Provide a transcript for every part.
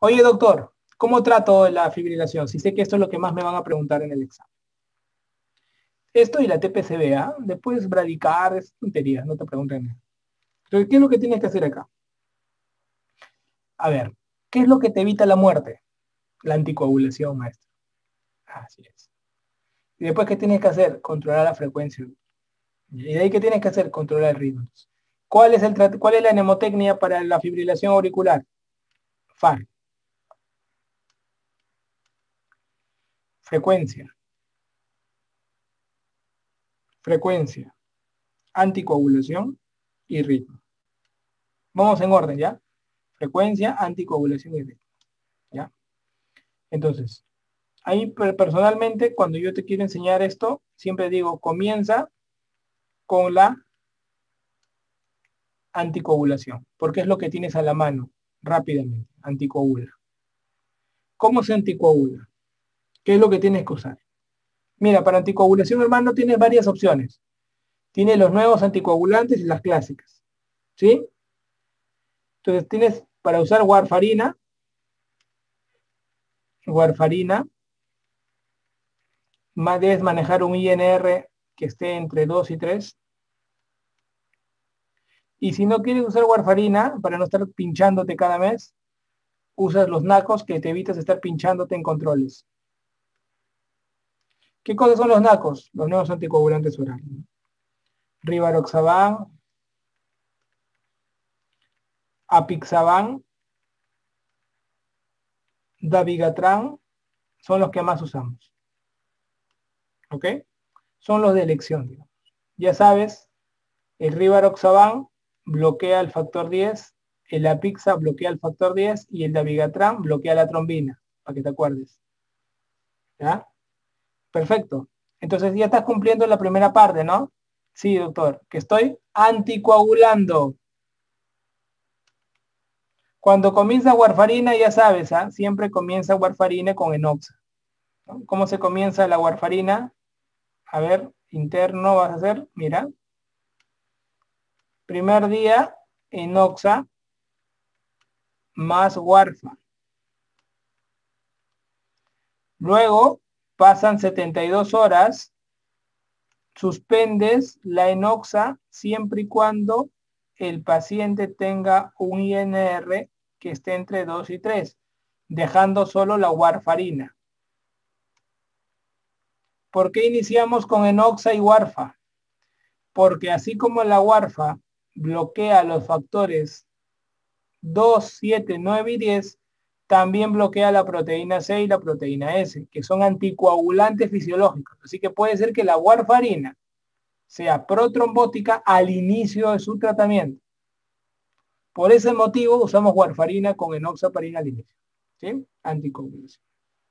Oye, doctor, ¿cómo trato la fibrilación? Si sé que esto es lo que más me van a preguntar en el examen. Esto y la TPCBA, después bradicar, es tontería, no te preguntan nada. Entonces, ¿qué es lo que tienes que hacer acá? A ver, ¿qué es lo que te evita la muerte? La anticoagulación, maestro. Así es. Y después, ¿qué tienes que hacer? Controlar la frecuencia. Y de ahí, ¿qué tienes que hacer? Controlar el ritmo. ¿Cuál es la mnemotecnia para la fibrilación auricular? FAR. Frecuencia. Frecuencia. Anticoagulación y ritmo. Vamos en orden, ¿ya? Frecuencia, anticoagulación y ritmo, ¿ya? Entonces, ahí personalmente, cuando yo te quiero enseñar esto, siempre digo, comienza con la anticoagulación, porque es lo que tienes a la mano rápidamente, anticoagula. ¿Cómo se anticoagula? ¿Qué es lo que tienes que usar? Mira, para anticoagulación, hermano, tienes varias opciones. Tienes los nuevos anticoagulantes y las clásicas, ¿sí? Entonces tienes para usar warfarina, debes manejar un INR que esté entre 2 y 3. Y si no quieres usar warfarina, para no estar pinchándote cada mes, usas los NACOS que te evitas estar pinchándote en controles. ¿Qué cosas son los NACOS? Los nuevos anticoagulantes orales. Rivaroxaban, Apixaban, Dabigatran, son los que más usamos. ¿Ok? Son los de elección, digamos. Ya sabes, el Rivaroxaban bloquea el factor 10, el Apixa bloquea el factor 10 y el Dabigatran bloquea la trombina, para que te acuerdes. ¿Ya? Perfecto. Entonces ya estás cumpliendo la primera parte, ¿no? Sí, doctor, que estoy anticoagulando. Cuando comienza warfarina, ya sabes, ¿ah? Siempre comienza warfarina con enoxa, ¿no? ¿Cómo se comienza la warfarina? A ver, interno vas a hacer, mira. Primer día, enoxa más warfa. Luego pasan 72 horas, suspendes la enoxa siempre y cuando el paciente tenga un INR que esté entre 2 y 3, dejando solo la warfarina. ¿Por qué iniciamos con enoxa y warfa? Porque así como la warfa bloquea los factores 2, 7, 9 y 10, también bloquea la proteína C y la proteína S, que son anticoagulantes fisiológicos. Así que puede ser que la warfarina sea protrombótica al inicio de su tratamiento. Por ese motivo usamos warfarina con enoxaparina al inicio, ¿sí? Anticoagulación.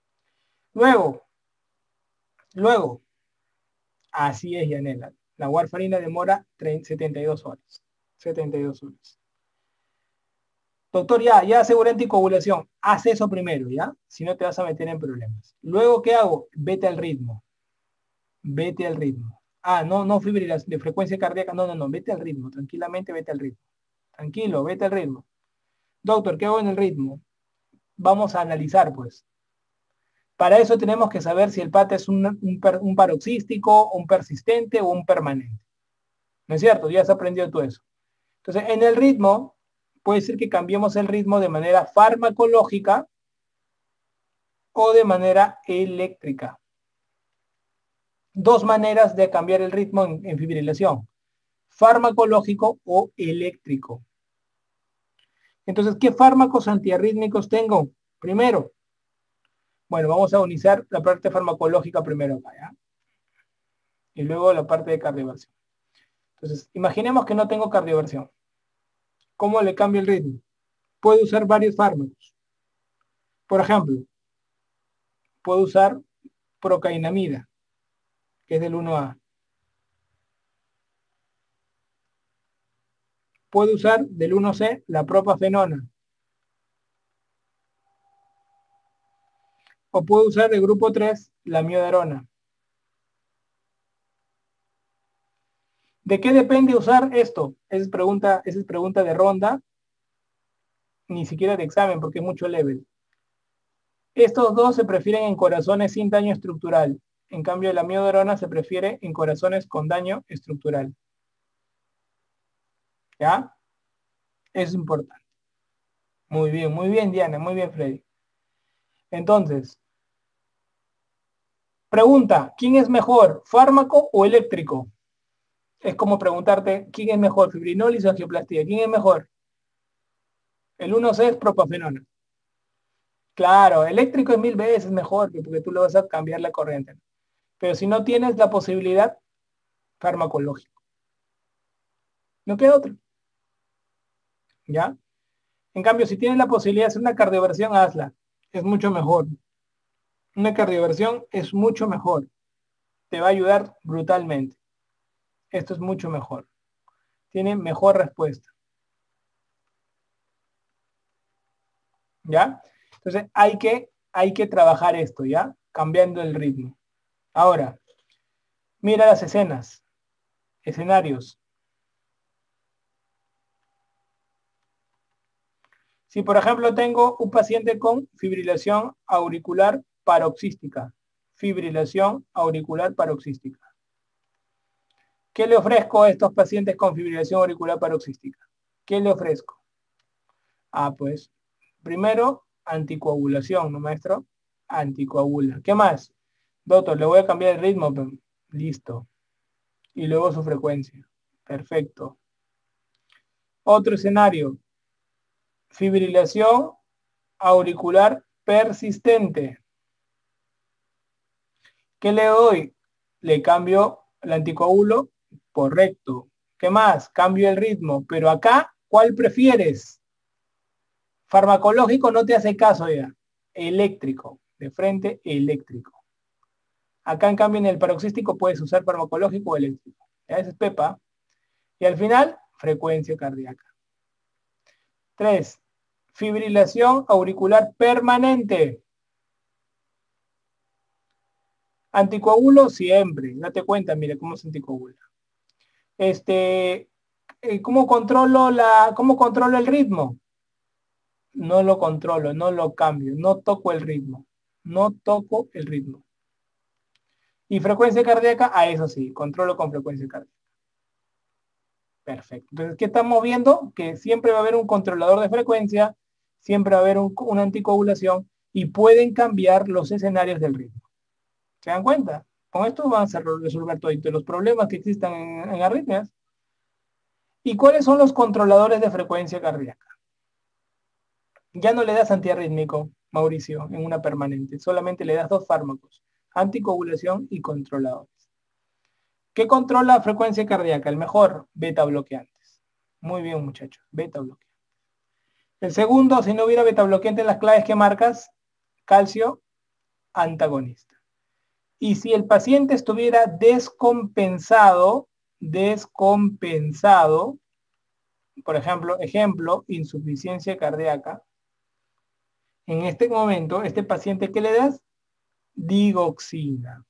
Luego, así es, Yanela. La warfarina demora 72 horas. 72 horas. Doctor, ya aseguré anticoagulación. Haz eso primero, ¿ya? Si no te vas a meter en problemas. Luego, ¿qué hago? Vete al ritmo. Vete al ritmo. Ah, no fibrilas de frecuencia cardíaca. No. Vete al ritmo. Tranquilamente vete al ritmo. Tranquilo, vete al ritmo. Doctor, ¿qué hago en el ritmo? Vamos a analizar, pues. Para eso tenemos que saber si el PAT es un paroxístico, un persistente o un permanente. ¿No es cierto? Ya has aprendido tú eso. Entonces, en el ritmo, puede ser que cambiemos el ritmo de manera farmacológica o de manera eléctrica. Dos maneras de cambiar el ritmo en fibrilación: farmacológico o eléctrico. Entonces, ¿qué fármacos antiarrítmicos tengo? Primero, bueno, vamos a unizar la parte farmacológica primero acá, ¿ya? Y luego la parte de cardioversión. Entonces, imaginemos que no tengo cardioversión. ¿Cómo le cambio el ritmo? Puedo usar varios fármacos. Por ejemplo, puedo usar procainamida, que es del 1A. Puedo usar del 1C la propafenona. O puedo usar del grupo 3 la miodarona. ¿De qué depende usar esto? Esa es pregunta de ronda, ni siquiera de examen, porque es mucho level. Estos dos se prefieren en corazones sin daño estructural. En cambio, la miodarona se prefiere en corazones con daño estructural. ¿Ya? Eso es importante. Muy bien, Diana, muy bien, Freddy. Entonces, pregunta, ¿quién es mejor, fármaco o eléctrico? Es como preguntarte, ¿quién es mejor, fibrinólisis o angioplastía? ¿Quién es mejor? El 1C es propafenona. Claro, eléctrico es 1000 veces mejor, porque tú le vas a cambiar la corriente. Pero si no tienes la posibilidad, farmacológico. No queda otro. ¿Ya? En cambio, si tienes la posibilidad de hacer una cardioversión, hazla. Es mucho mejor. Una cardioversión es mucho mejor. Te va a ayudar brutalmente. Esto es mucho mejor. Tiene mejor respuesta. ¿Ya? Entonces hay que trabajar esto, ¿ya? Cambiando el ritmo. Ahora, mira las escenas, escenarios. Si por ejemplo tengo un paciente con fibrilación auricular paroxística, ¿qué le ofrezco a estos pacientes con fibrilación auricular paroxística? ¿Qué le ofrezco? Ah, pues, primero, anticoagulación, ¿no, maestro? Anticoagula. ¿Qué más? Doctor, le voy a cambiar el ritmo. Listo. Y luego su frecuencia. Perfecto. Otro escenario. Fibrilación auricular persistente. ¿Qué le doy? Le cambio el anticoagulo. Correcto. ¿Qué más? Cambio el ritmo. Pero acá, ¿cuál prefieres? Farmacológico no te hace caso ya. Eléctrico. De frente, eléctrico. Acá, en cambio, en el paroxístico puedes usar farmacológico o eléctrico. Ya, esa es Pepa. Y al final, frecuencia cardíaca. 3. Fibrilación auricular permanente. Anticoagulo siempre. Date cuenta, mire cómo se anticoagula. ¿Cómo controlo el ritmo? No lo controlo, no lo cambio, no toco el ritmo. No toco el ritmo. Y frecuencia cardíaca, a eso sí, controlo con frecuencia cardíaca. Perfecto. Entonces, ¿qué estamos viendo? Que siempre va a haber un controlador de frecuencia, siempre va a haber una anticoagulación y pueden cambiar los escenarios del ritmo. ¿Se dan cuenta? Con esto vamos a resolver todos los problemas que existan en arritmias. ¿Y cuáles son los controladores de frecuencia cardíaca? Ya no le das antiarrítmico, Mauricio, en una permanente. Solamente le das 2 fármacos, anticoagulación y controladores. ¿Qué controla frecuencia cardíaca? El mejor, beta bloqueantes. Muy bien, muchachos, beta bloqueantes. El segundo, si no hubiera beta bloqueante en las claves que marcas, calcio antagonista. Y si el paciente estuviera descompensado, por ejemplo, insuficiencia cardíaca, en este momento, este paciente, ¿qué le das? Digoxina.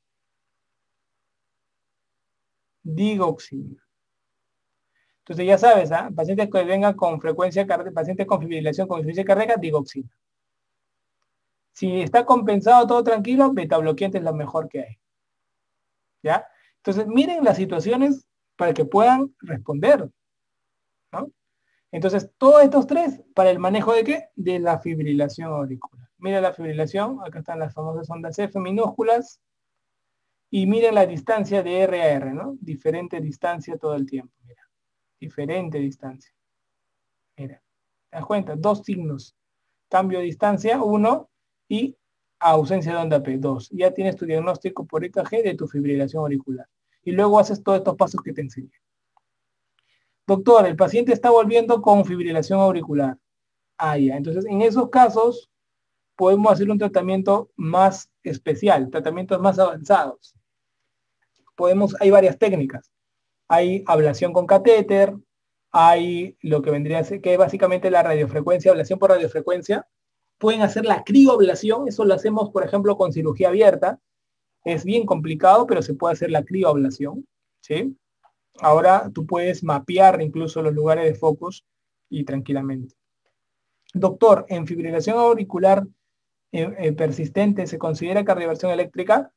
Entonces ya sabes, pacientes que vengan con frecuencia cardíaca, pacientes con fibrilación con insuficiencia cardíaca, digoxina. Si está compensado todo tranquilo, beta bloqueante es lo mejor que hay. ¿Ya? Entonces miren las situaciones para que puedan responder, ¿no? Entonces, todos estos 3 para el manejo de ¿qué? De la fibrilación auricular. Mira la fibrilación, acá están las famosas ondas F minúsculas, y miren la distancia de R a R, ¿no? Diferente distancia todo el tiempo, mira. Diferente distancia. Mira, ¿te das cuenta? 2 signos. Cambio de distancia, 1, y ausencia de onda P, 2. Ya tienes tu diagnóstico por EKG de tu fibrilación auricular. Y luego haces todos estos pasos que te enseñé. Doctor, el paciente está volviendo con fibrilación auricular. Ah, ya. Entonces, en esos casos, podemos hacer un tratamiento más especial, tratamientos más avanzados. Hay varias técnicas. Hay ablación con catéter, hay lo que vendría a ser, que es básicamente la radiofrecuencia, ablación por radiofrecuencia. Pueden hacer la crioablación, eso lo hacemos, por ejemplo, con cirugía abierta. Es bien complicado, pero se puede hacer la crioablación, ¿sí? Ahora tú puedes mapear incluso los lugares de focos y tranquilamente. Doctor, en fibrilación auricular persistente se considera cardioversión eléctrica.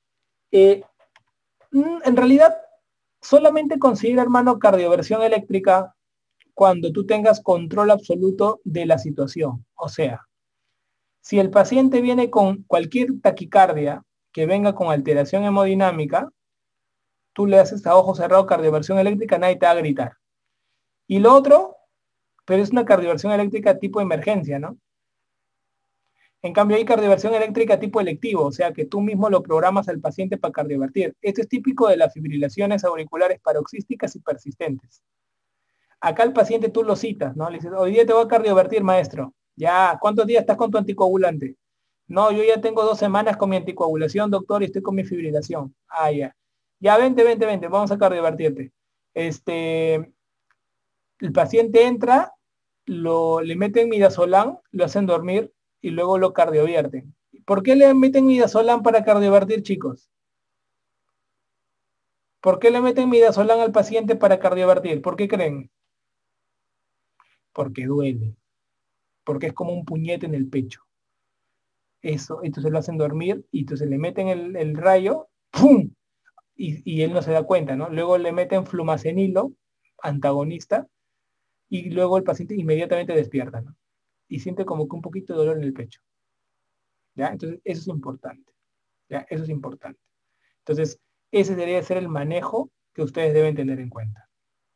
En realidad, solamente considera, hermano, cardioversión eléctrica cuando tú tengas control absoluto de la situación. O sea, si el paciente viene con cualquier taquicardia que venga con alteración hemodinámica, tú le haces a ojo cerrado cardioversión eléctrica, nadie te va a gritar. Y lo otro, pero es una cardioversión eléctrica tipo emergencia, ¿no? En cambio, hay cardioversión eléctrica tipo electivo, o sea que tú mismo lo programas al paciente para cardiovertir. Esto es típico de las fibrilaciones auriculares paroxísticas y persistentes. Acá el paciente tú lo citas, ¿no? Le dices, hoy día te voy a cardiovertir, maestro. Ya, ¿cuántos días estás con tu anticoagulante? No, yo ya tengo 2 semanas con mi anticoagulación, doctor, y estoy con mi fibrilación. Ah, ya. Ya, vente, vamos a cardiovertirte. El paciente entra, le meten midazolam, lo hacen dormir y luego lo cardiovierten. ¿Por qué le meten midazolam para cardiovertir, chicos? ¿Por qué le meten midazolam al paciente para cardiovertir? ¿Por qué creen? Porque duele. Porque es como un puñete en el pecho. Eso, entonces lo hacen dormir y entonces le meten el rayo, ¡pum! Y él no se da cuenta, ¿no? Luego le meten flumacenilo, antagonista, y luego el paciente inmediatamente despierta, ¿no? Y siente como que un poquito de dolor en el pecho. ¿Ya? Entonces, eso es importante. ¿Ya? Eso es importante. Entonces, ese debería ser el manejo que ustedes deben tener en cuenta.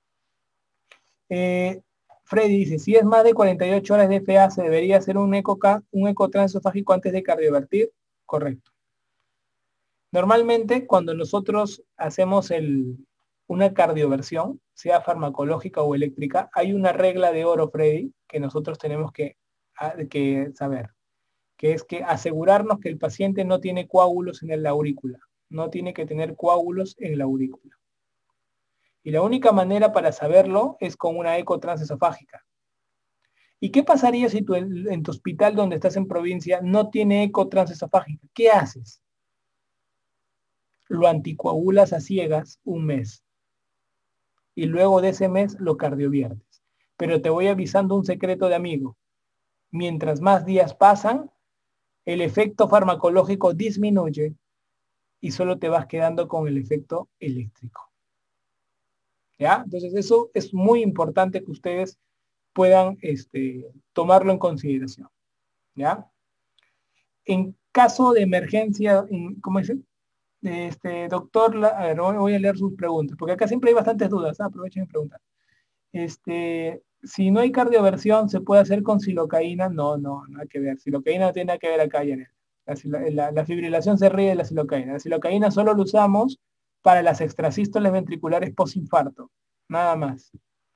Freddy dice, si es más de 48 horas de FA, ¿se debería hacer un eco transesofágico antes de cardiovertir? Correcto. Normalmente, cuando nosotros hacemos una cardioversión, sea farmacológica o eléctrica, hay una regla de oro, Freddy, que nosotros tenemos que saber, que es que asegurarnos que el paciente no tiene coágulos en la aurícula, no tiene que tener coágulos en la aurícula. Y la única manera para saberlo es con una eco transesofágica. ¿Y qué pasaría si en tu hospital donde estás en provincia no tiene eco transesofágica? ¿Qué haces? Lo anticoagulas a ciegas un mes. Y luego de ese mes lo cardioviertes. Pero te voy avisando un secreto de amigo. Mientras más días pasan, el efecto farmacológico disminuye y solo te vas quedando con el efecto eléctrico. ¿Ya? Entonces eso es muy importante que ustedes puedan tomarlo en consideración. ¿Ya? En caso de emergencia, ¿cómo dice? Doctor, a ver, voy a leer sus preguntas, porque acá siempre hay bastantes dudas. Aprovechen y preguntar. Si no hay cardioversión, ¿se puede hacer con silocaína? No, nada que ver. Silocaína no tiene nada que ver acá, Janet. La fibrilación se ríe de la silocaína. La silocaína solo lo usamos para las extrasístoles ventriculares postinfarto. Nada más.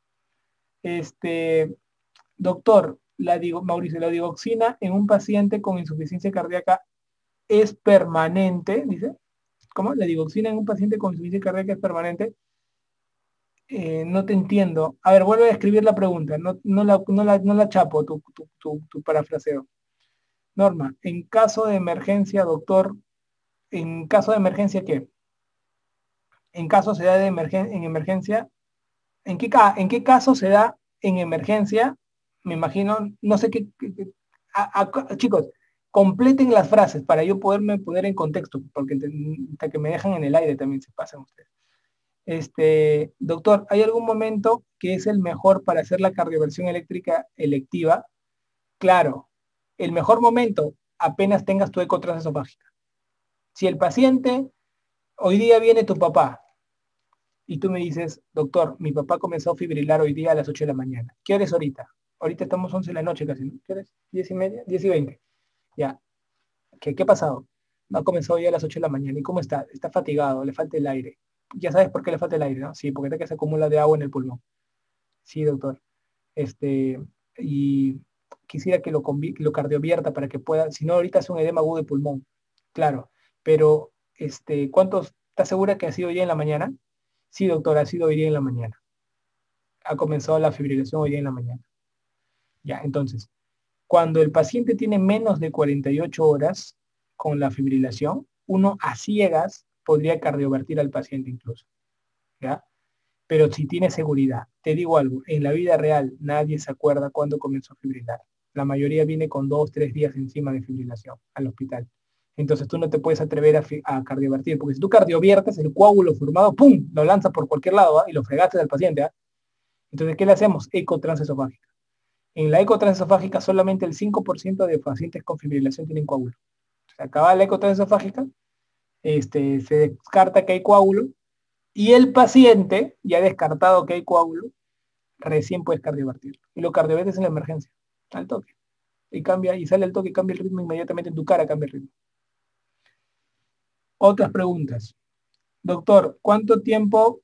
Doctor, Mauricio, la digoxina en un paciente con insuficiencia cardíaca es permanente, dice. ¿Cómo? La digoxina en un paciente con insuficiencia cardíaca es permanente. No te entiendo. A ver, vuelve a escribir la pregunta. No la chapo tu parafraseo. Norma, en caso de emergencia, doctor, ¿en caso de emergencia qué? En caso se da en emergencia, ¿en qué caso se da en emergencia? Me imagino, no sé chicos, completen las frases para yo poderme poner en contexto, porque hasta que me dejan en el aire también se pasan ustedes. Doctor, ¿hay algún momento que es el mejor para hacer la cardioversión eléctrica electiva? Claro, el mejor momento apenas tengas tu eco transesofágica. Si el paciente, hoy día viene tu papá, y tú me dices, doctor, mi papá comenzó a fibrilar hoy día a las 8 de la mañana. ¿Qué hora es ahorita? Ahorita estamos 11 de la noche casi, ¿no? ¿Qué hora es? 10:30, 10:20. Ya. ¿Qué ha pasado? No, comenzó hoy a las 8 de la mañana. ¿Y cómo está? Está fatigado, le falta el aire. Ya sabes por qué le falta el aire, ¿no? Sí, porque está que se acumula de agua en el pulmón. Sí, doctor. Y quisiera que lo cardiovierta para que pueda, si no, ahorita es un edema agudo de pulmón. Claro, pero, ¿estás segura que ha sido hoy día en la mañana? Sí, doctor, ha sido hoy día en la mañana. Ha comenzado la fibrilación hoy día en la mañana. Ya, entonces, cuando el paciente tiene menos de 48 horas con la fibrilación, uno a ciegas podría cardiovertir al paciente incluso. ¿Ya? Pero si tiene seguridad, te digo algo, en la vida real nadie se acuerda cuándo comenzó a fibrilar. La mayoría viene con 2, 3 días encima de fibrilación al hospital. Entonces tú no te puedes atrever a cardiovertir, porque si tú cardioviertes, el coágulo formado, ¡pum!, lo lanzas por cualquier lado, ¿ah? Y lo fregaste al paciente. ¿Ah? Entonces, ¿qué le hacemos? Eco transesofágica. En la eco transesofágica solamente el 5% de pacientes con fibrilación tienen coágulo. Se acaba la eco transesofágica, se descarta que hay coágulo, y el paciente, ya descartado que hay coágulo, recién puedes cardiovertir. Y lo cardiovertes en la emergencia, al toque. Y cambia, y sale el toque, cambia el ritmo inmediatamente en tu cara, cambia el ritmo. Otras preguntas. Doctor, ¿cuánto tiempo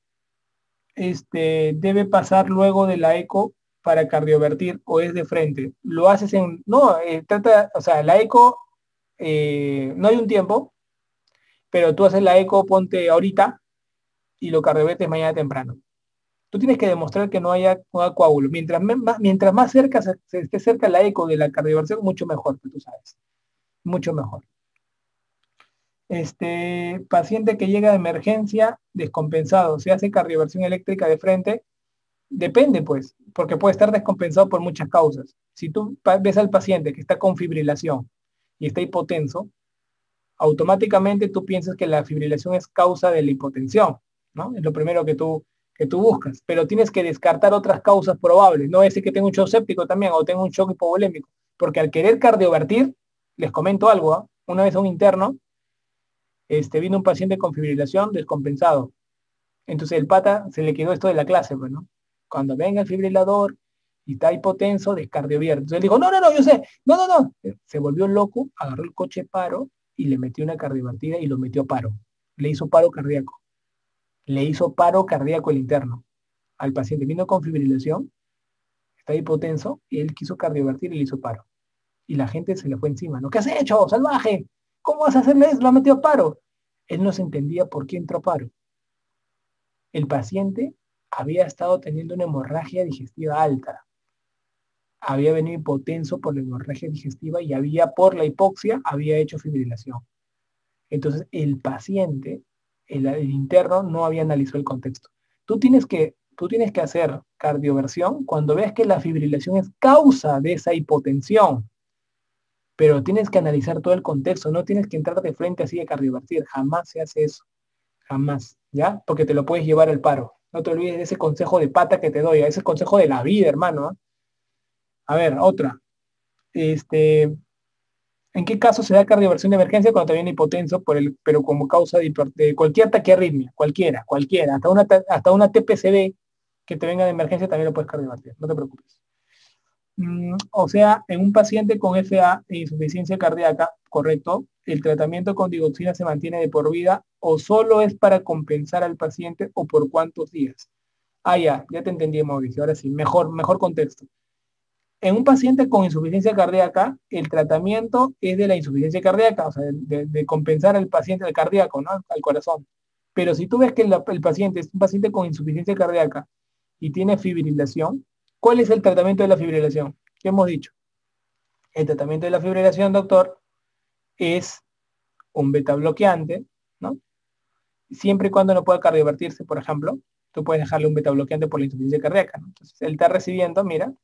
debe pasar luego de la eco para cardiovertir o es de frente? Lo haces en... No, o sea, la eco, no hay un tiempo, pero tú haces la eco, ponte ahorita y lo cardiovertes mañana temprano. Tú tienes que demostrar que no haya coágulo. Mientras más cerca se esté cerca la eco de la cardioversión, mucho mejor, tú sabes. Mucho mejor. Paciente que llega de emergencia descompensado, se hace cardioversión eléctrica de frente, depende pues, porque puede estar descompensado por muchas causas. Si tú ves al paciente que está con fibrilación y está hipotenso, automáticamente tú piensas que la fibrilación es causa de la hipotensión, ¿no? Es lo primero que tú buscas, pero tienes que descartar otras causas probables, no ese que tenga un shock séptico también o tenga un shock hipovolémico, porque al querer cardiovertir, les comento algo, ¿eh? Una vez a un interno, vino un paciente con fibrilación descompensado. Entonces el pata se le quedó esto de la clase, pues, ¿no? Cuando venga el fibrilador y está hipotenso, descardiovierte. Entonces él dijo, no, no, no, yo sé, no, no, no. Se volvió loco, agarró el coche paro y le metió una cardiovertida y lo metió paro. Le hizo paro cardíaco. Le hizo paro cardíaco el interno. Al paciente vino con fibrilación, está hipotenso, y él quiso cardiovertir y le hizo paro. Y la gente se le fue encima, ¿no? ¿Qué has hecho, salvaje? ¿Cómo vas a hacerle eso? Lo ha metido a paro. Él no se entendía por qué entró a paro. El paciente había estado teniendo una hemorragia digestiva alta. Había venido hipotenso por la hemorragia digestiva y por la hipoxia, había hecho fibrilación. Entonces, el paciente, el interno, no había analizado el contexto. Tú tienes que hacer cardioversión cuando veas que la fibrilación es causa de esa hipotensión. Pero tienes que analizar todo el contexto, no tienes que entrar de frente así a cardiovertir, jamás se hace eso, jamás, ¿ya? Porque te lo puedes llevar al paro. No te olvides de ese consejo de pata que te doy, ese consejo de la vida, hermano. ¿Eh? A ver, otra. ¿En qué caso se da cardioversión de emergencia cuando te viene hipotenso, pero como causa de cualquier taquiarritmia? Cualquiera. Hasta una TPCD que te venga de emergencia también lo puedes cardiovertir, no te preocupes. O sea, en un paciente con FA e insuficiencia cardíaca, correcto, el tratamiento con digoxina se mantiene de por vida o solo es para compensar al paciente o por cuántos días. Ah, ya te entendí, Mauricio. Ahora sí, mejor contexto. En un paciente con insuficiencia cardíaca, el tratamiento es de la insuficiencia cardíaca, o sea, de compensar al paciente al cardíaco, ¿no? Al corazón. Pero si tú ves que el paciente es un paciente con insuficiencia cardíaca y tiene fibrilación, ¿cuál es el tratamiento de la fibrilación? ¿Qué hemos dicho? El tratamiento de la fibrilación, doctor, es un beta bloqueante, ¿no? Siempre y cuando no pueda cardiovertirse, por ejemplo, tú puedes dejarle un beta bloqueante por la insuficiencia cardíaca, ¿no? Entonces, él está recibiendo, mira,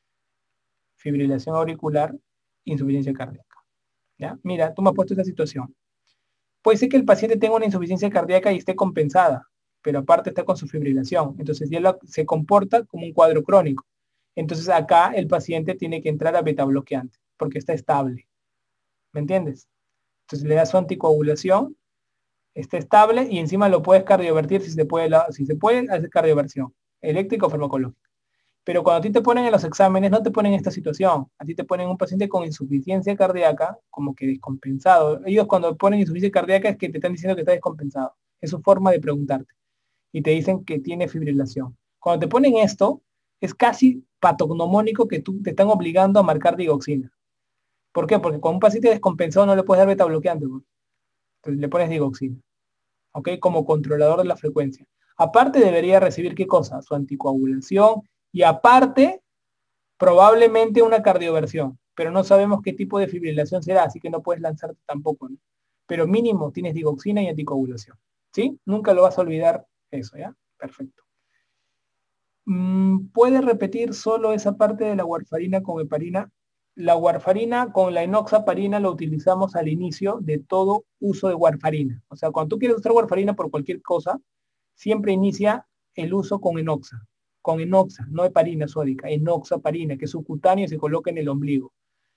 fibrilación auricular, insuficiencia cardíaca. ¿Ya? Mira, tú me has puesto esta situación. Puede ser que el paciente tenga una insuficiencia cardíaca y esté compensada, pero aparte está con su fibrilación. Entonces ya se comporta como un cuadro crónico. Entonces acá el paciente tiene que entrar a beta bloqueante, porque está estable. ¿Me entiendes? Entonces le das su anticoagulación, está estable y encima lo puedes cardiovertir si se puede hacer cardioversión, eléctrica o farmacológica. Pero cuando a ti te ponen en los exámenes, no te ponen esta situación. A ti te ponen un paciente con insuficiencia cardíaca, como que descompensado. Ellos cuando ponen insuficiencia cardíaca es que te están diciendo que está descompensado. Es su forma de preguntarte. Y te dicen que tiene fibrilación. Cuando te ponen esto, es casi patognomónico que te están obligando a marcar digoxina. ¿Por qué? Porque con un paciente descompensado no le puedes dar beta bloqueante. Entonces le pones digoxina. ¿Ok? Como controlador de la frecuencia. Aparte debería recibir ¿qué cosa? Su anticoagulación y aparte probablemente una cardioversión, pero no sabemos qué tipo de fibrilación será, así que no puedes lanzarte tampoco, ¿no? Pero mínimo tienes digoxina y anticoagulación, ¿sí? Nunca lo vas a olvidar eso, ¿ya? Perfecto. ¿Puedes repetir solo esa parte de la warfarina con heparina? la warfarina con la enoxaparina lo utilizamos al inicio de todo uso de warfarina. O sea, cuando tú quieres usar warfarina por cualquier cosa, siempre inicia el uso con enoxa, no heparina sódica, enoxaparina, que es subcutáneo y se coloca en el ombligo.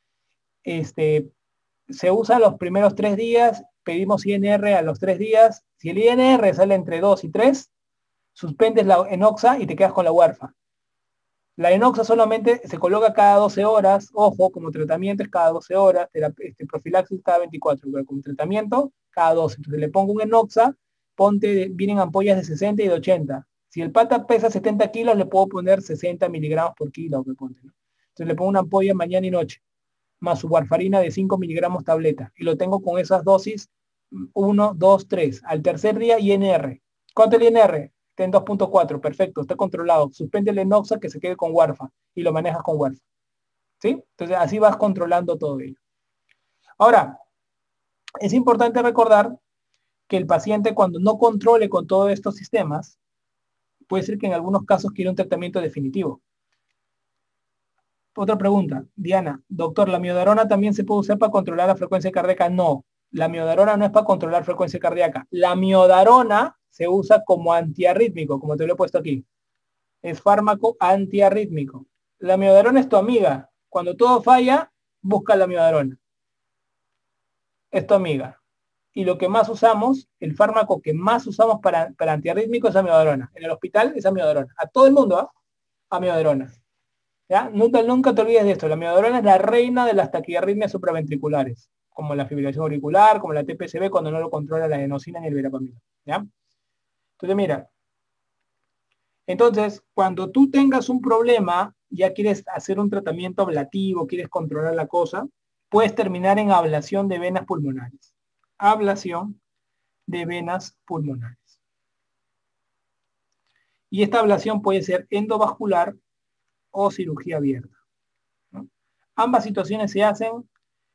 Se usa los primeros 3 días, pedimos INR a los 3 días. Si el INR sale entre 2 y 3, suspendes la enoxa y te quedas con la warfa. La enoxa solamente se coloca cada 12 horas, ojo, como tratamiento es cada 12 horas, profilaxis cada 24, pero como tratamiento cada 12. Entonces le pongo un enoxa, vienen ampollas de 60 y de 80. Si el pata pesa 70 kilos, le puedo poner 60 miligramos por kilo, ¿no? Entonces le pongo una ampolla mañana y noche, más su warfarina de 5 miligramos tableta, y lo tengo con esas dosis 1, 2, 3. Al tercer día, INR. ¿Cuánto el INR? Está en 2.4, perfecto, está controlado. Suspende el enoxa que se quede con warfa y lo manejas con warfa. ¿Sí? Entonces así vas controlando todo ello. Ahora, es importante recordar que el paciente cuando no controle con todos estos sistemas, puede ser que en algunos casos quiera un tratamiento definitivo. Otra pregunta, Diana, doctor, ¿la miodarona también se puede usar para controlar la frecuencia cardíaca? No, la miodarona no es para controlar frecuencia cardíaca. La miodarona se usa como antiarrítmico, como te lo he puesto aquí. Es fármaco antiarrítmico. La miodarona es tu amiga. Cuando todo falla, busca la miodarona. Es tu amiga. Y lo que más usamos, el fármaco que más usamos para antiarrítmico es amiodarona. En el hospital es amiodarona. A todo el mundo, ¿eh? Amiodarona. ¿Ya? Nunca te olvides de esto. La amiodarona es la reina de las taquiarritmias supraventriculares, como la fibrilación auricular, como la TPCB, cuando no lo controla la adenosina ni el verapamil. ¿Ya? Entonces, mira. Entonces, cuando tú tengas un problema, ya quieres hacer un tratamiento ablativo, quieres controlar la cosa, puedes terminar en ablación de venas pulmonares. Ablación de venas pulmonares. Y esta ablación puede ser endovascular o cirugía abierta, ¿no? Ambas situaciones se hacen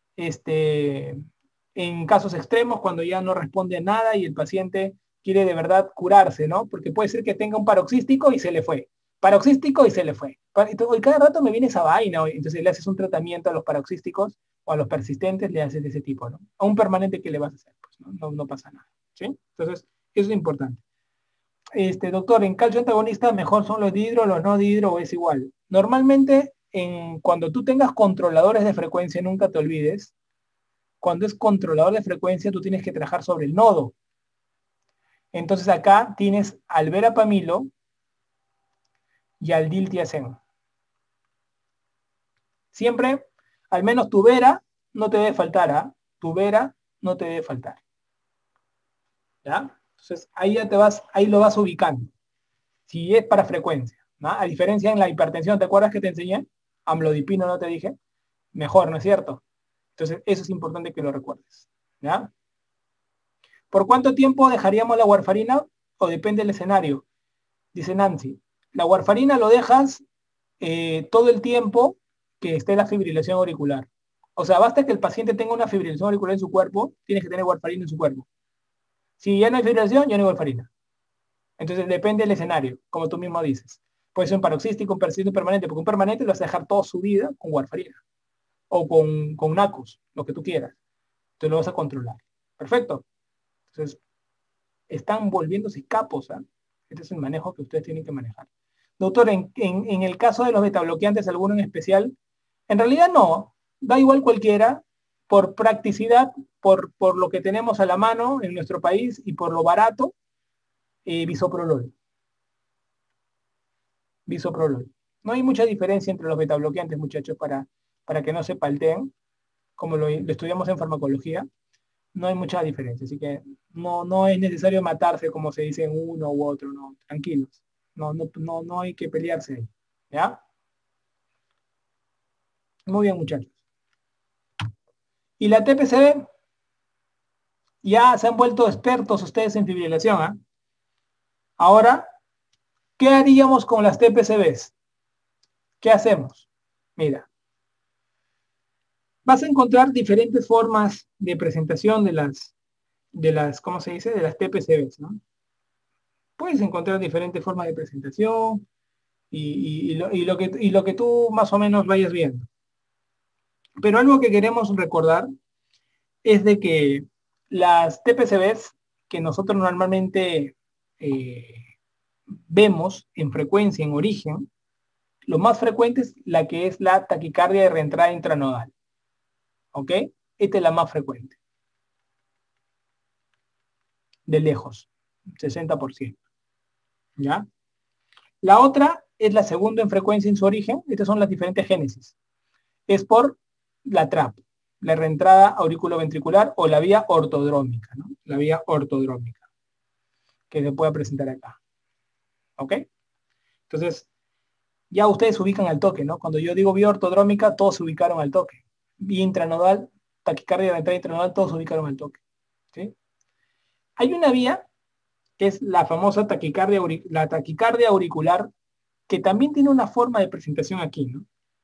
en casos extremos, cuando ya no responde a nada y el paciente quiere de verdad curarse, ¿no? Porque puede ser que tenga un paroxístico y se le fue. Paroxístico y se le fue. Y cada rato me viene esa vaina, entonces le haces un tratamiento a los paroxísticos o a los persistentes, le haces de ese tipo, ¿no? A un permanente, ¿qué le vas a hacer? Pues, no pasa nada, ¿sí? Entonces, eso es importante. Doctor, en calcio antagonista mejor son los dihidro, los no dihidro, o es igual. Normalmente, cuando tú tengas controladores de frecuencia, nunca te olvides, cuando es controlador de frecuencia, tú tienes que trabajar sobre el nodo. Entonces acá tienes al verapamilo y al diltiazem. Siempre, al menos tu vera no te debe faltar, ¿ah? Tu vera no te debe faltar. ¿Ya? Entonces ahí ya ahí lo vas ubicando. Si es para frecuencia, ¿no? A diferencia en la hipertensión, ¿te acuerdas que te enseñé? Amlodipino, ¿no te dije? Mejor, ¿no es cierto? Entonces eso es importante que lo recuerdes. ¿Ya? ¿Por cuánto tiempo dejaríamos la warfarina? O depende del escenario. Dice Nancy, la warfarina lo dejas todo el tiempo que esté la fibrilación auricular. O sea, basta que el paciente tenga una fibrilación auricular en su cuerpo, tienes que tener warfarina en su cuerpo. Si ya no hay fibrilación, ya no hay warfarina. Entonces depende del escenario, como tú mismo dices. Puede ser un paroxístico, un persistente, un permanente, porque un permanente lo vas a dejar toda su vida con warfarina. O con NACOS, lo que tú quieras. Entonces lo vas a controlar. Perfecto. Entonces, están volviéndose capos, ¿eh? Este es el manejo que ustedes tienen que manejar. Doctor, en el caso de los betabloqueantes, ¿alguno en especial? En realidad no, da igual cualquiera, por practicidad, por lo que tenemos a la mano en nuestro país y por lo barato, bisoprolol. Bisoprolol. No hay mucha diferencia entre los betabloqueantes, muchachos, para que no se palteen, como lo estudiamos en farmacología. No hay mucha diferencia, así que no es necesario matarse como se dice en uno u otro, no, tranquilos. No hay que pelearse ahí. ¿Ya? Muy bien, muchachos. Y la TPCB, ya se han vuelto expertos ustedes en fibrilación, ¿eh? Ahora, ¿qué haríamos con las TPCBs? ¿Qué hacemos? Mira, vas a encontrar diferentes formas de presentación de las, ¿cómo se dice? De las TPCBs, ¿no? Puedes encontrar diferentes formas de presentación y lo que tú más o menos vayas viendo. Pero algo que queremos recordar es de que las TPCBs que nosotros normalmente vemos en frecuencia, en origen, lo más frecuente es la que es la taquicardia de reentrada intranodal. ¿Ok? Esta es la más frecuente. De lejos, 60%. ¿Ya? La otra es la segunda en frecuencia en su origen. Estas son las diferentes génesis. Es por la TRAP, la reentrada auriculoventricular o la vía ortodrómica, ¿no? La vía ortodrómica, que se puede presentar acá. ¿Ok? Entonces, ya ustedes se ubican al toque, ¿no? Cuando yo digo vía ortodrómica, todos se ubicaron al toque. Vía intranodal, taquicardia de reentrada intranodal, todos se ubicaron al toque. ¿Sí? Hay una vía que es la famosa taquicardia, la taquicardia auricular, que también tiene una forma de presentación aquí, ¿no?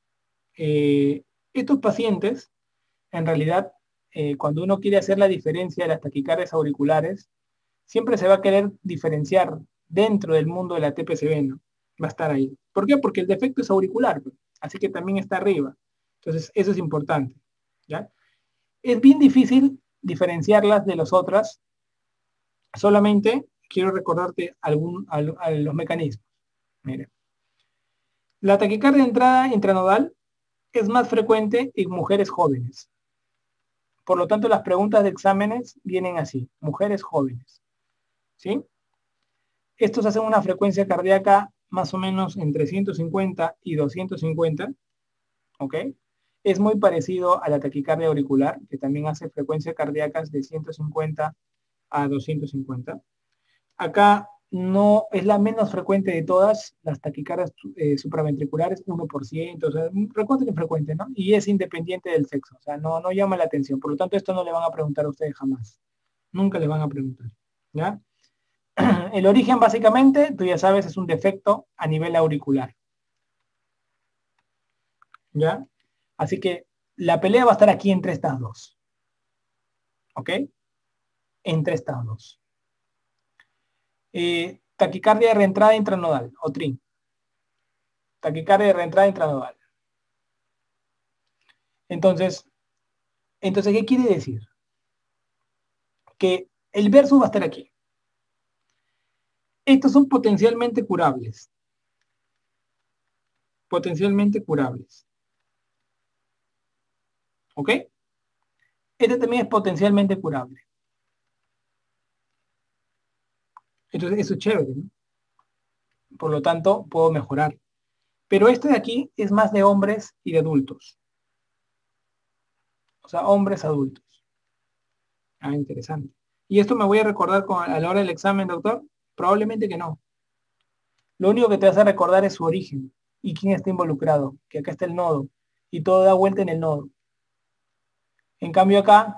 Estos pacientes, en realidad, cuando uno quiere hacer la diferencia de las taquicardias auriculares, siempre se va a querer diferenciar dentro del mundo de la TPCB, ¿no? Va a estar ahí. ¿Por qué? Porque el defecto es auricular, pues, así que también está arriba. Entonces, eso es importante, ¿ya? Es bien difícil diferenciarlas de las otras. Solamente quiero recordarte los mecanismos. Mire. La taquicardia de entrada intranodal es más frecuente en mujeres jóvenes. Por lo tanto, las preguntas de exámenes vienen así, mujeres jóvenes. ¿Sí? Estos hacen una frecuencia cardíaca más o menos entre 150 y 250. ¿Ok? Es muy parecido a la taquicardia auricular, que también hace frecuencias cardíacas de 150 a 250. Acá no es la menos frecuente de todas, las taquicardias supraventriculares, 1%, o sea, recuerden que frecuente, ¿no? Y es independiente del sexo, o sea, no llama la atención. Por lo tanto, esto no le van a preguntar a ustedes jamás. Nunca le van a preguntar, ¿ya? El origen, básicamente, tú ya sabes, es un defecto a nivel auricular, ¿ya? Así que la pelea va a estar aquí entre estas dos, ¿ok? Entre estas dos. Taquicardia de reentrada intranodal, o TRIN. Taquicardia de reentrada intranodal. Entonces, ¿qué quiere decir? Que el versus va a estar aquí. Estos son potencialmente curables. Potencialmente curables. ¿Ok? Este también es potencialmente curable. Entonces, eso es chévere, ¿no? Por lo tanto, puedo mejorar. Pero este de aquí es más de hombres y de adultos. O sea, hombres adultos. Ah, interesante. ¿Y esto me voy a recordar a la hora del examen, doctor? Probablemente que no. Lo único que te vas a recordar es su origen y quién está involucrado, que acá está el nodo y todo da vuelta en el nodo. En cambio acá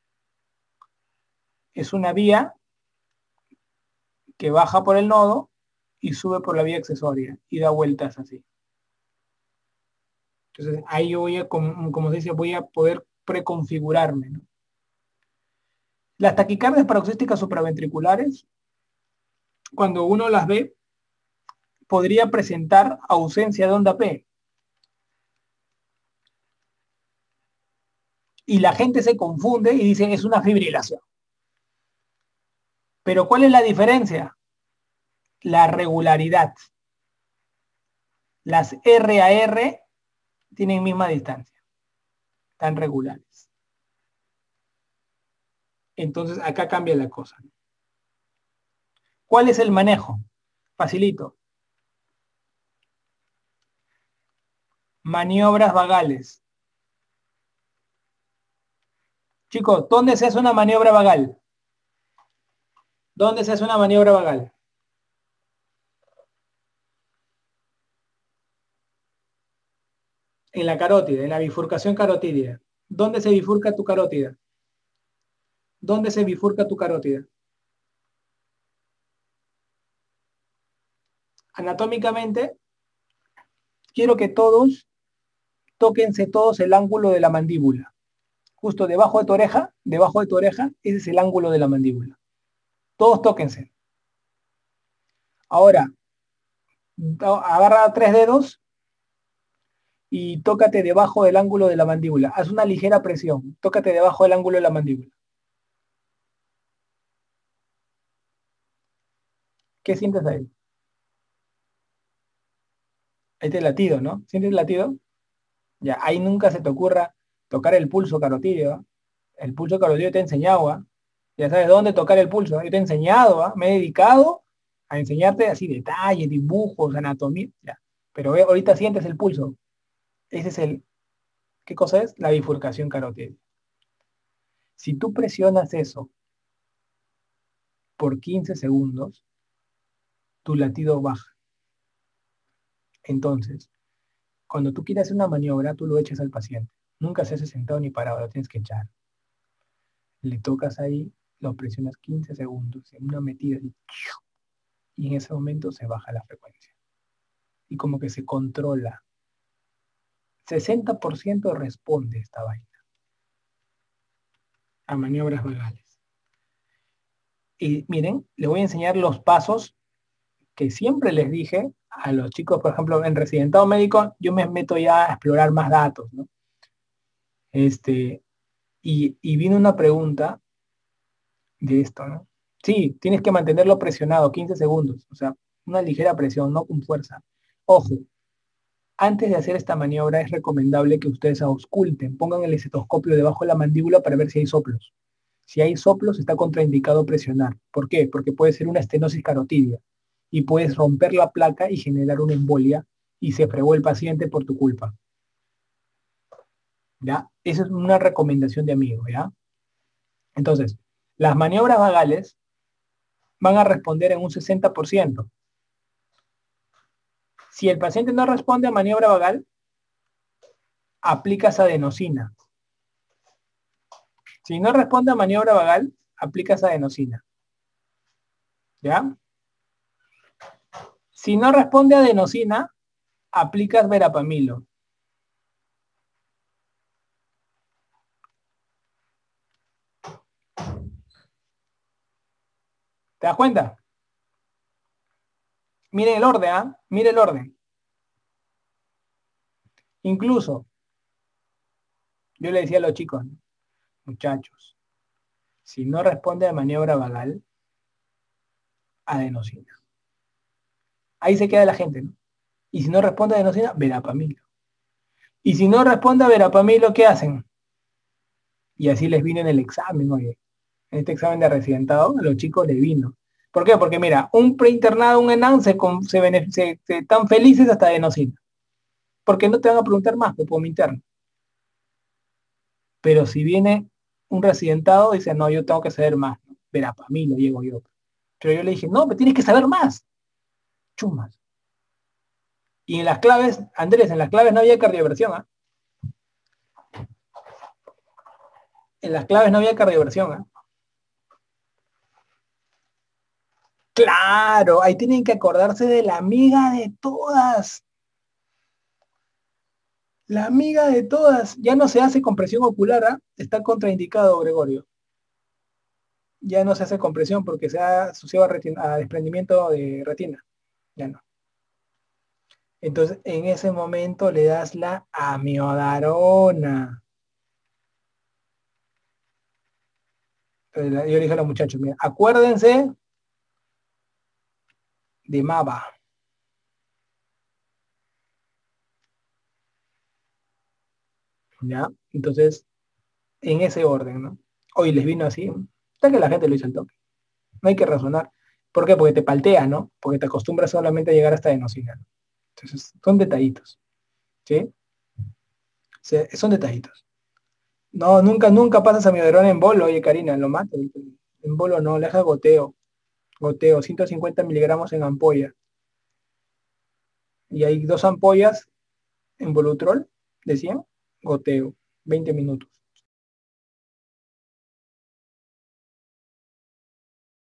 es una vía que baja por el nodo y sube por la vía accesoria y da vueltas así. Entonces ahí yo voy a, como se dice, voy a poder preconfigurarme, ¿no? Las taquicardias paroxísticas supraventriculares, cuando uno las ve, podría presentar ausencia de onda P. Y la gente se confunde y dice, es una fibrilación. Pero ¿cuál es la diferencia? La regularidad. Las R a R tienen misma distancia. Están regulares. Entonces acá cambia la cosa. ¿Cuál es el manejo? Facilito. Maniobras vagales. Chicos, ¿dónde se hace una maniobra vagal? ¿Dónde se hace una maniobra vagal? En la carótida, en la bifurcación carotídea. ¿Dónde se bifurca tu carótida? ¿Dónde se bifurca tu carótida? Anatómicamente, quiero que todos tóquense todos el ángulo de la mandíbula. Justo debajo de tu oreja, ese es el ángulo de la mandíbula. Todos tóquense. Ahora, agarra 3 dedos y tócate debajo del ángulo de la mandíbula. Haz una ligera presión. Tócate debajo del ángulo de la mandíbula. ¿Qué sientes ahí? Ahí te latido, ¿no? ¿Sientes el latido? Ya, ahí nunca se te ocurra tocar el pulso carotídeo. ¿Ah? El pulso carotídeo te he enseñado, ¿ah? Ya sabes dónde tocar el pulso. ¿Ah? Yo te he enseñado, ¿ah? Me he dedicado a enseñarte así detalles, dibujos, anatomía. Ya. Pero ahorita sientes el pulso. Ese es el, ¿qué cosa es? La bifurcación carotídea. Si tú presionas eso por 15 segundos, tu latido baja. Entonces, cuando tú quieres hacer una maniobra, tú lo echas al paciente. Nunca se hace sentado ni parado, lo tienes que echar. Le tocas ahí, lo presionas 15 segundos en una metida así, y en ese momento se baja la frecuencia. Y como que se controla. 60% responde esta vaina a maniobras vagales. Y miren, les voy a enseñar los pasos que siempre les dije a los chicos, por ejemplo, en residentado médico, yo me meto ya a explorar más datos, ¿no? Y vino una pregunta de esto, ¿no? Sí, tienes que mantenerlo presionado 15 segundos, o sea, una ligera presión, no con fuerza. Ojo, antes de hacer esta maniobra es recomendable que ustedes ausculten, pongan el estetoscopio debajo de la mandíbula para ver si hay soplos. Si hay soplos, está contraindicado presionar. ¿Por qué? Porque puede ser una estenosis carotidia y puedes romper la placa y generar una embolia y se fregó el paciente por tu culpa. ¿Ya? Esa es una recomendación de amigo, ¿ya? Entonces, las maniobras vagales van a responder en un 60%. Si el paciente no responde a maniobra vagal, aplicas adenosina. Si no responde a maniobra vagal, aplicas adenosina. ¿Ya? Si no responde a adenosina, aplicas verapamilo. ¿Te das cuenta? Miren el orden, ¿ah? Mire el orden. Incluso, yo le decía a los chicos, ¿no? Muchachos, si no responde a maniobra vagal, adenosina. Ahí se queda la gente, ¿no? Y si no responde a adenosina, verapamilo. Y si no responde a verapamilo, ¿qué hacen? Y así les vino en el examen, oye. En este examen de residentado, a los chicos les vino. ¿Por qué? Porque mira, un preinternado, un ENAM, se están felices hasta de adenosina. Porque no te van a preguntar más, pues, como interno. Pero si viene un residentado, dice, no, yo tengo que saber más. ¿No? Verapamilo, llego yo. Pero yo le dije, no, pero tienes que saber más. Chumas. Y en las claves, Andrés, en las claves no había cardioversión, ¿ah? En las claves no había cardioversión, ¿ah? Claro, ahí tienen que acordarse de la amiga de todas. La amiga de todas. Ya no se hace compresión ocular, ¿ah? Está contraindicado, Gregorio. Ya no se hace compresión porque se ha asociado a desprendimiento de retina. Ya no. Entonces, en ese momento le das la amiodarona. Yo le dije a los muchachos, mira, acuérdense de MABA. ¿Ya? Entonces, en ese orden, ¿no? Hoy les vino así, hasta que la gente lo hizo el toque. No hay que razonar. ¿Por qué? Porque te paltea, ¿no? Porque te acostumbras solamente a llegar hasta adenosina, ¿no? Entonces, son detallitos, ¿sí? Son detallitos. No, nunca pasas a mi amiodarona en bolo, oye, Karina, lo mato. En bolo no, le deja goteo, 150 miligramos en ampolla. Y hay 2 ampollas en Volutrol de 100, goteo, 20 minutos.